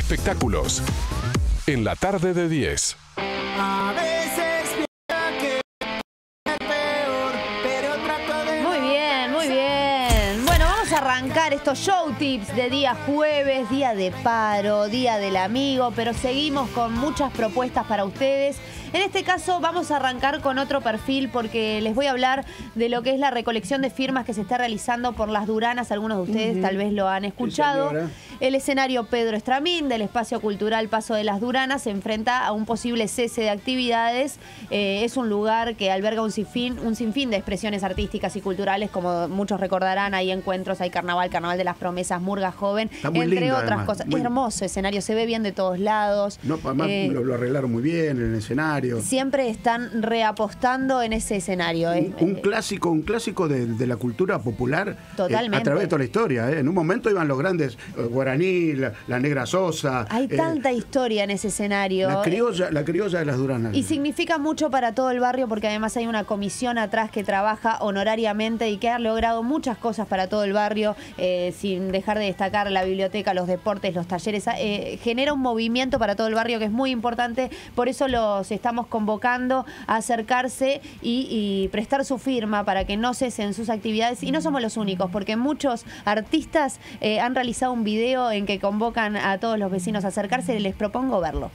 espectáculos. En la tarde de 10. A veces pienso que es peor, pero trato de... Muy bien, muy bien. Bueno, vamos a arrancar estos show tips de día jueves, día de paro, día del amigo, pero seguimos con muchas propuestas para ustedes. En este caso vamos a arrancar con otro perfil porque les voy a hablar de lo que es la recolección de firmas que se está realizando por Las Duranas. Algunos de ustedes tal vez lo han escuchado. El escenario Pedro Estramín del Espacio Cultural Paso de Las Duranas se enfrenta a un posible cese de actividades. Es un lugar que alberga un sinfín de expresiones artísticas y culturales, como muchos recordarán. Hay encuentros, hay carnaval de las promesas, murga joven, entre lindo, otras además. cosas. Hermoso escenario, se ve bien de todos lados. No, además lo arreglaron muy bien en el escenario. Siempre están reapostando en ese escenario. Un clásico de la cultura popular. Totalmente. A través de toda la historia. En un momento iban los grandes Guaraní, la Negra Sosa. Hay tanta historia en ese escenario. La criolla de Las Duranas. Y significa mucho para todo el barrio porque además hay una comisión atrás que trabaja honorariamente y que ha logrado muchas cosas para todo el barrio, sin dejar de destacar la biblioteca, los deportes, los talleres. Genera un movimiento para todo el barrio que es muy importante. Por eso los estamos convocando a acercarse y prestar su firma para que no cesen sus actividades. Y no somos los únicos, porque muchos artistas han realizado un video en que convocan a todos los vecinos a acercarse y les propongo verlo.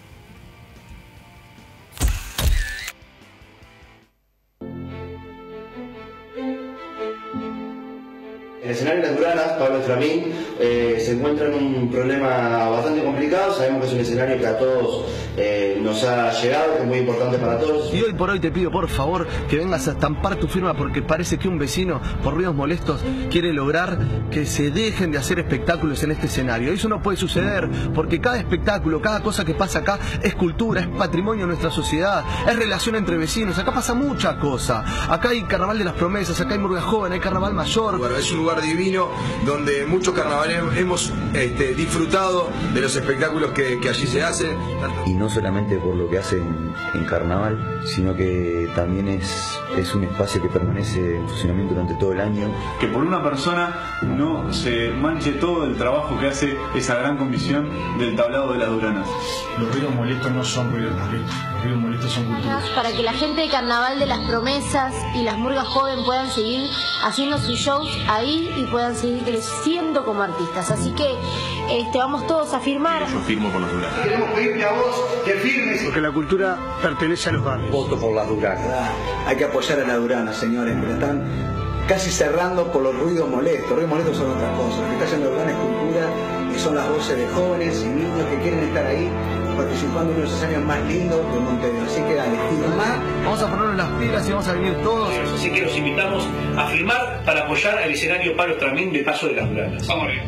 En el escenario de Las Duranas, Pablo Estramín se encuentra en un problema bastante complicado. Sabemos que es un escenario que a todos nos ha llegado, que es muy importante para todos. Y hoy por hoy te pido por favor que vengas a estampar tu firma porque parece que un vecino, por ruidos molestos, quiere lograr que se dejen de hacer espectáculos en este escenario. Eso no puede suceder porque cada espectáculo, cada cosa que pasa acá es cultura, es patrimonio de nuestra sociedad, es relación entre vecinos. Acá pasa mucha cosa. Acá hay carnaval de las promesas, acá hay murga joven, hay carnaval mayor. Bueno, es un lugar divino donde muchos carnavaleros hemos disfrutado de los espectáculos que allí se hacen. Y no solamente por lo que hacen en carnaval, sino que también es un espacio que permanece en funcionamiento durante todo el año. Que por una persona no se manche todo el trabajo que hace esa gran comisión del tablado de Las Duranas. Los ruidos molestos no son ruidos molestos, los ruidos molestos son cultura. Para que la gente de Carnaval de las Promesas y las Murgas Joven puedan seguir haciendo sus shows ahí y puedan seguir creciendo como artistas. Así que vamos todos a firmar. Yo firmo por Las Duranas. Queremos pedirte a vos que firmes. Porque la cultura pertenece a los barrios. Voto por Las Duranas. Hay que apoyar a Las Duranas, señores, pero están casi cerrando por los ruidos molestos. Los ruidos molestos son otras cosas. Lo que está haciendo Las Duranas es cultura y son las voces de jóvenes y niños que quieren estar ahí participando en uno de los escenarios más lindos de Montevideo. Así que dale, firmá. Vamos a ponernos las pilas y vamos a venir todos. Así que los invitamos a firmar para apoyar al escenario Pablo Estramín de Paso de Las Duranas. Vamos arriba.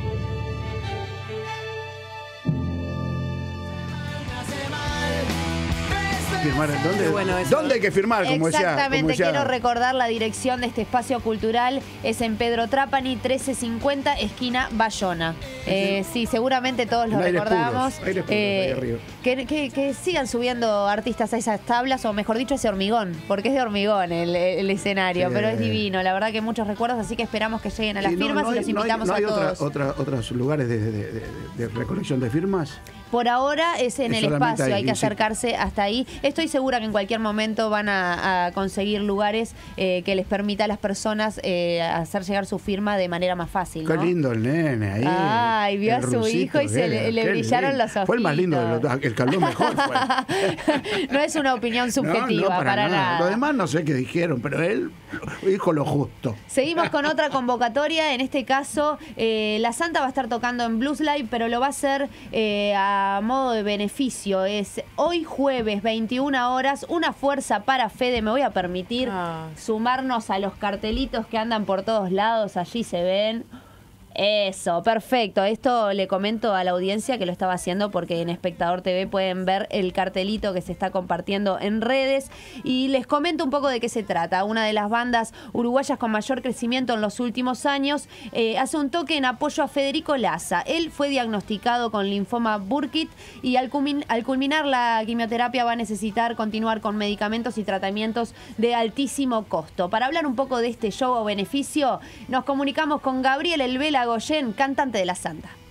¿Firmar en dónde? Bueno, ¿Dónde hay que firmar? Exactamente, quiero recordar la dirección de este espacio cultural. Es en Pedro Trapani, 1350, esquina Bayona. Sí, seguramente todos lo recordamos. Que sigan subiendo artistas a esas tablas, o mejor dicho, ese hormigón, porque es de hormigón el escenario, pero es divino. La verdad que muchos recuerdos, así que esperamos que lleguen a las firmas y los invitamos a todos. ¿Otros lugares de recolección de firmas? Por ahora es en el espacio, hay que acercarse hasta ahí. Estoy segura que en cualquier momento van a conseguir lugares que les permita a las personas hacer llegar su firma de manera más fácil, ¿no? Qué lindo el nene ahí. Ay, vio a su hijo y le brillaron los ojos. Fue el más lindo de los dos, el que habló mejor fue. No es una opinión subjetiva, no, para nada. Los demás no sé qué dijeron, pero él dijo lo justo. Seguimos con otra convocatoria. En este caso, la Santa va a estar tocando en Blues Live, pero lo va a hacer a modo de beneficio. Es hoy jueves, 21 horas, una fuerza para Fede. Me voy a permitir sumarnos a los cartelitos que andan por todos lados. Allí se ven. Eso, perfecto. Esto le comento a la audiencia que lo estaba haciendo porque en Espectador TV pueden ver el cartelito que se está compartiendo en redes. Y les comento un poco de qué se trata. Una de las bandas uruguayas con mayor crecimiento en los últimos años hace un toque en apoyo a Federico Laza. Él fue diagnosticado con linfoma Burkitt y al culminar la quimioterapia va a necesitar continuar con medicamentos y tratamientos de altísimo costo. Para hablar un poco de este show o beneficio, nos comunicamos con Gabriel El Vela Goyen, cantante de La Santa.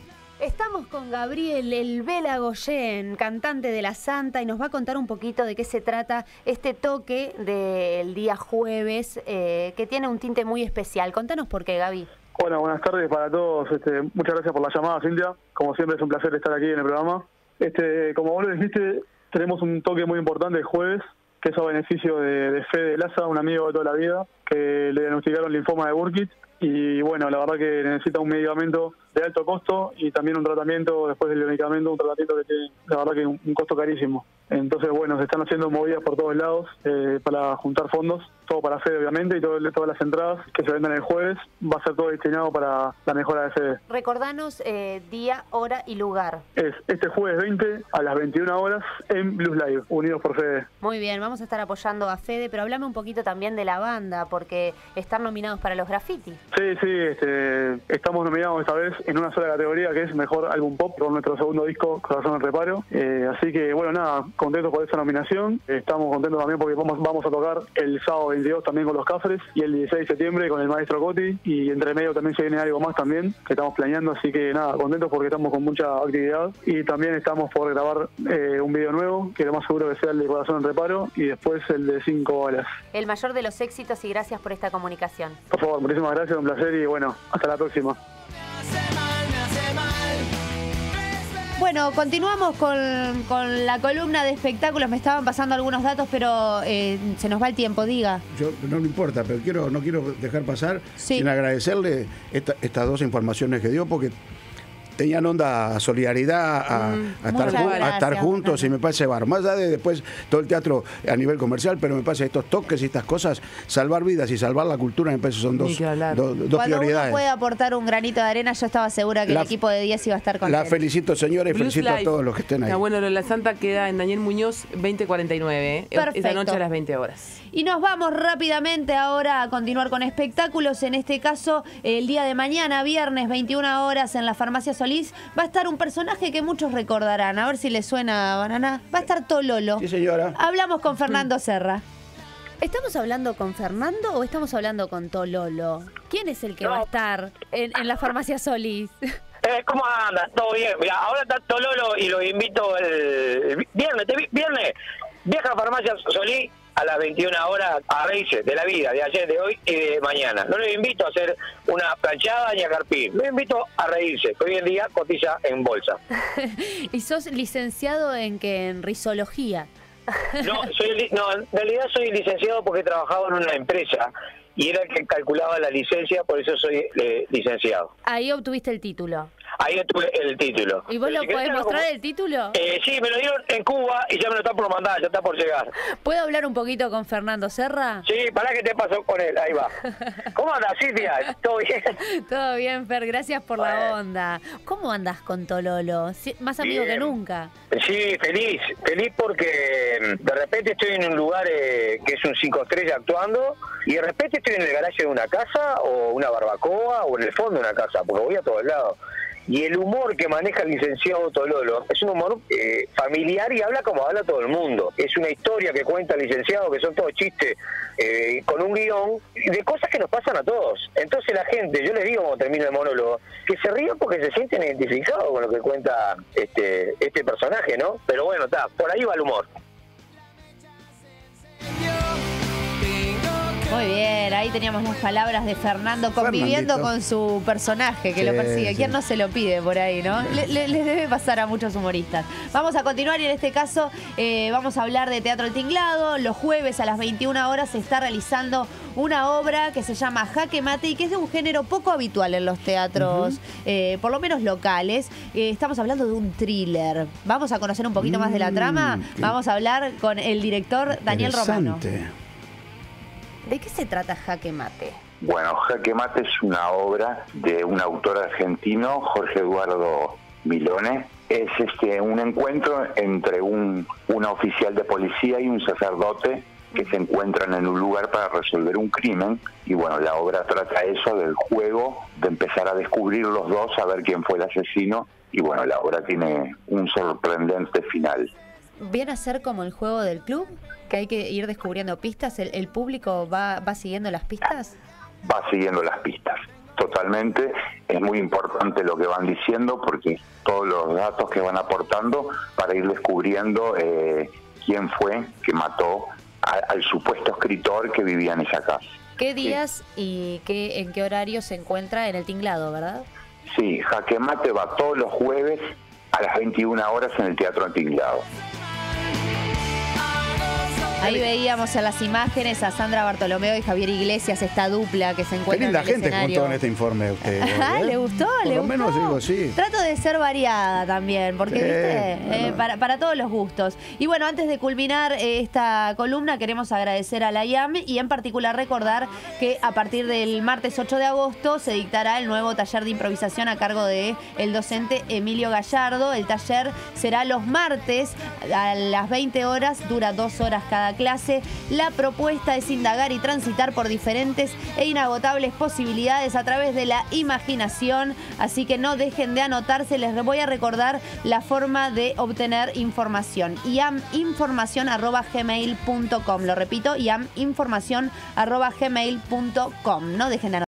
Estamos con Gabriel El Vela Goyen, cantante de La Santa, y nos va a contar un poquito de qué se trata este toque del día jueves, que tiene un tinte muy especial. Contanos por qué, Gaby. Hola, buenas tardes para todos. Muchas gracias por la llamada, Cintia. Como siempre es un placer estar aquí en el programa. Como vos lo dijiste, tenemos un toque muy importante el jueves, que es a beneficio de Fede Laza, un amigo de toda la vida, que le diagnosticaron linfoma de Burkitt. Y bueno, la verdad que necesita un medicamento de alto costo y también un tratamiento, después del medicamento, un tratamiento que tiene, la verdad que un costo carísimo. Entonces, bueno, se están haciendo movidas por todos lados para juntar fondos, todo para Fede obviamente, y todas las entradas que se vendan el jueves, va a ser todo destinado para la mejora de Fede. Recordanos día, hora y lugar. Es este jueves 20 a las 21 horas en Blues Live, Unidos por Fede. Muy bien, vamos a estar apoyando a Fede, pero hablame un poquito también de la banda, porque están nominados para los graffiti. Sí, estamos nominados esta vez en una sola categoría, que es Mejor Álbum Pop, con nuestro segundo disco, Corazón en Reparo. Así que, bueno, nada, contentos por esa nominación. Estamos contentos también porque vamos a tocar el sábado 22 también con Los Cáceres y el 16 de septiembre con el Maestro Coti, y entre medio también se viene algo más también que estamos planeando, así que nada, contentos porque estamos con mucha actividad, y también estamos por grabar un video nuevo, que lo más seguro que sea el de Corazón en Reparo, y después el de 5 balas. El mayor de los éxitos y gracias por esta comunicación. Por favor, muchísimas gracias, un placer, y bueno, hasta la próxima. Bueno, continuamos con la columna de espectáculos. Me estaban pasando algunos datos, pero se nos va el tiempo, diga. Yo no me importa, pero no quiero dejar pasar sin agradecerle estas dos informaciones que dio, porque tenían onda a solidaridad, a estar juntos, y me parece bárbaro. Más allá de después todo el teatro a nivel comercial, pero me parece estos toques y estas cosas, salvar vidas y salvar la cultura, me parece son dos Cuando prioridades. uno puede aportar un granito de arena, yo estaba segura que el equipo de 10 iba a estar contento. La felicito, señores, felicito a todos los que estén ahí. Bueno, La Santa queda en Daniel Muñoz 2049, esta noche a las 20 horas. Y nos vamos rápidamente ahora a continuar con espectáculos. En este caso, el día de mañana, viernes, 21 horas, en la Farmacia Solís, va a estar un personaje que muchos recordarán. A ver si les suena, Banana. Va a estar Tololo. Sí, señora. Hablamos con Fernando Serra. ¿Estamos hablando con Fernando o estamos hablando con Tololo? ¿Quién es el que va a estar en la Farmacia Solís? ¿Cómo andan? ¿Todo bien? Mira, ahora está Tololo y los invito el viernes, vieja Farmacia Solís a las 21 horas a reírse de la vida, de ayer, de hoy y de mañana. No les invito a hacer una planchada ni a carpir, les invito a reírse, que hoy en día cotiza en bolsa. ¿Y sos licenciado en qué? ¿En risología? No, en realidad soy licenciado porque trabajaba en una empresa y era el que calculaba la licencia, por eso soy licenciado. Ahí obtuviste el título. Ahí tuve el título. ¿Y vos lo podés mostrar el título? Sí, me lo dieron en Cuba y ya me lo están por mandar, ya está por llegar. ¿Puedo hablar un poquito con Fernando Serra? Sí, ¿para qué te pasó con él? Ahí va. ¿Cómo andas, Cintia? ¿Todo bien? Todo bien, Fer, gracias por la onda. ¿Cómo andás con Tololo? Más amigo que nunca. Sí, feliz porque de repente estoy en un lugar que es un 5 estrellas actuando, y de repente estoy en el garaje de una casa o una barbacoa o en el fondo de una casa, porque voy a todos lados. Y el humor que maneja el licenciado Tololo es un humor familiar y habla como habla todo el mundo. Es una historia que cuenta el licenciado, que son todos chistes con un guión de cosas que nos pasan a todos. Entonces la gente, yo les digo cuando termino el monólogo, que se rían porque se sienten identificados con lo que cuenta este personaje, ¿no? Pero bueno, por ahí va el humor. Muy bien, ahí teníamos las palabras de Fernando conviviendo con su personaje que lo persigue. ¿Quién no se lo pide por ahí, no? Les debe pasar a muchos humoristas. Vamos a continuar y en este caso vamos a hablar de Teatro El Tinglado. Los jueves a las 21 horas se está realizando una obra que se llama Jaque Mate y que es de un género poco habitual en los teatros, por lo menos locales. Estamos hablando de un thriller. Vamos a conocer un poquito más de la trama. Vamos a hablar con el director Daniel Romano. ¿De qué se trata Jaque Mate? Bueno, Jaque Mate es una obra de un autor argentino, Jorge Eduardo Milone. Es un encuentro entre una oficial de policía y un sacerdote que se encuentran en un lugar para resolver un crimen. Y bueno, la obra trata eso, del juego, de empezar a descubrir los dos, a ver quién fue el asesino. Y bueno, la obra tiene un sorprendente final. ¿Viene a ser como el juego del club? ¿Que hay que ir descubriendo pistas? ¿El público va siguiendo las pistas? Va siguiendo las pistas, totalmente. totalmente. Es muy importante lo que van diciendo porque todos los datos que van aportando para ir descubriendo quién fue que mató al supuesto escritor que vivía en esa casa. ¿Qué días y en qué horario se encuentra en el Tinglado, verdad? Sí, Jaque Mate va todos los jueves a las 21 horas en el Teatro Tinglado. Ahí veíamos en las imágenes a Sandra Bartolomeo y Javier Iglesias, esta dupla que se encuentra en el escenario. Qué linda gente juntó en este informe usted. Ajá, ¿le gustó? Por lo menos digo, sí. Trato de ser variada también, porque, ¿viste? Para todos los gustos. Y bueno, antes de culminar esta columna, queremos agradecer a la IAM y en particular recordar que a partir del martes 8 de agosto se dictará el nuevo taller de improvisación a cargo de el docente Emilio Gallardo. El taller será los martes a las 20 horas, dura 2 horas cada clase. La propuesta es indagar y transitar por diferentes e inagotables posibilidades a través de la imaginación, así que no dejen de anotarse. Les voy a recordar la forma de obtener información: iaminformacion@gmail.com. Lo repito, iaminformacion@gmail.com. No dejen de anotarse.